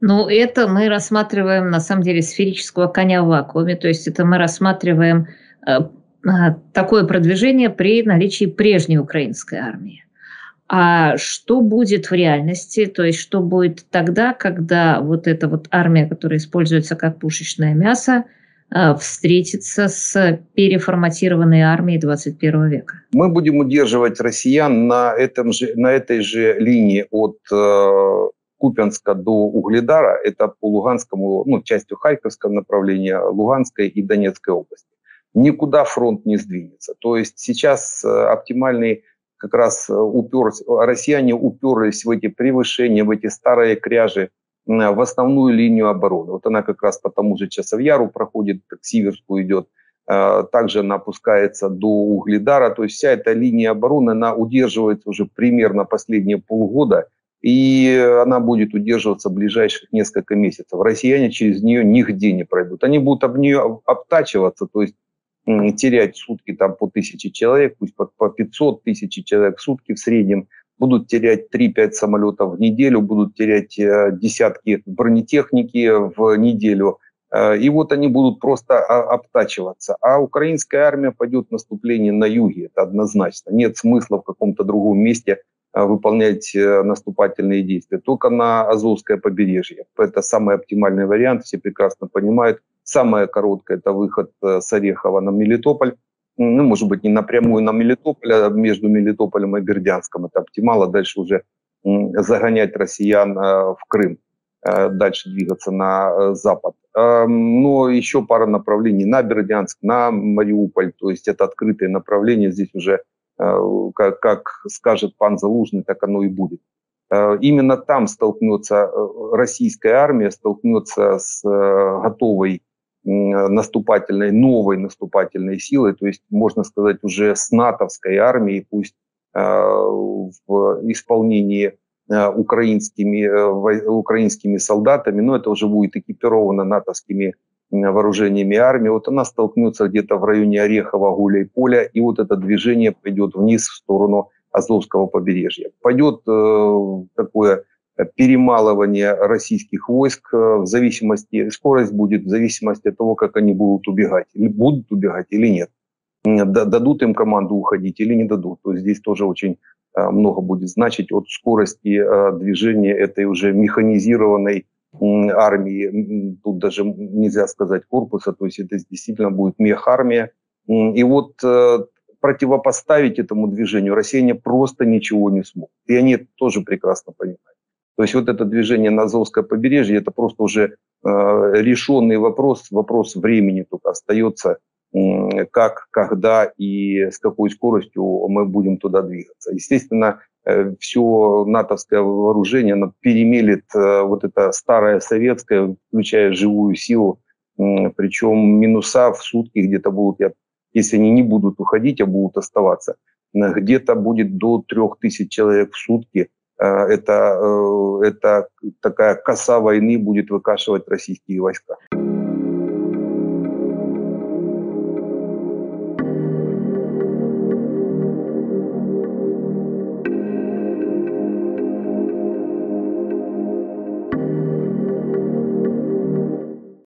Ну, это мы рассматриваем, на самом деле, сферического коня в вакууме. То есть это мы рассматриваем такое продвижение при наличии прежней украинской армии. А что будет в реальности? То есть что будет тогда, когда вот эта вот армия, которая используется как пушечное мясо, встретится с переформатированной армией 21 века? Мы будем удерживать россиян на этой же линии от Купянска до Угледара, это по Луганскому, ну, частью Харьковского направления, Луганской и Донецкой области. Никуда фронт не сдвинется. То есть сейчас оптимальный как раз россияне уперлись в эти превышения, в эти старые кряжи, в основную линию обороны. Вот она как раз по тому же Часовьяру проходит, к Сиверску идет, также она опускается до Угледара. То есть вся эта линия обороны, она удерживается уже примерно последние полгода, и она будет удерживаться ближайших несколько месяцев. Россияне через нее нигде не пройдут. Они будут об нее обтачиваться, то есть терять в сутки там по 1000 человек, пусть по 500 тысяч человек в сутки в среднем, будут терять 3-5 самолетов в неделю, будут терять десятки бронетехники в неделю. И вот они будут просто обтачиваться. А украинская армия пойдет в наступление на юге, это однозначно. Нет смысла в каком-то другом месте выполнять наступательные действия. Только на Азовское побережье. Это самый оптимальный вариант, все прекрасно понимают. Самое короткое – это выход с Орехова на Мелитополь. Ну, может быть, не напрямую на Мелитополь, а между Мелитополем и Бердянском. Это оптимал, а дальше уже загонять россиян в Крым, дальше двигаться на запад. Но еще пара направлений на Бердянск, на Мариуполь. То есть это открытые направления. Здесь уже, как скажет пан Залужный, так оно и будет. Именно там столкнется российская армия, столкнется с готовой новой наступательной силой, то есть, можно сказать, уже с натовской армией, пусть в исполнении украинскими солдатами, но это уже будет экипировано натовскими вооружениями армии. Вот она столкнется где-то в районе Орехова, Гуляйполя, и вот это движение пойдет вниз в сторону Азовского побережья. Пойдет такое перемалывание российских войск в зависимости, скорость будет в зависимости от того, как они будут убегать. Будут убегать или нет. Дадут им команду уходить или не дадут. То есть здесь тоже очень много будет значить от скорости движения этой уже механизированной армии. Тут даже нельзя сказать корпуса, то есть это действительно будет мехармия. И вот противопоставить этому движению россияне просто ничего не смогут. И они это тоже прекрасно понимают. То есть вот это движение на Азовское побережье, это просто уже решенный вопрос времени только остается, как, когда и с какой скоростью мы будем туда двигаться. Естественно, все натовское вооружение оно перемелет вот это старое советское, включая живую силу, причем минуса в сутки где-то будут, если они не будут уходить, а будут оставаться, где-то будет до 3000 человек в сутки. Это такая коса войны будет выкашивать российские войска.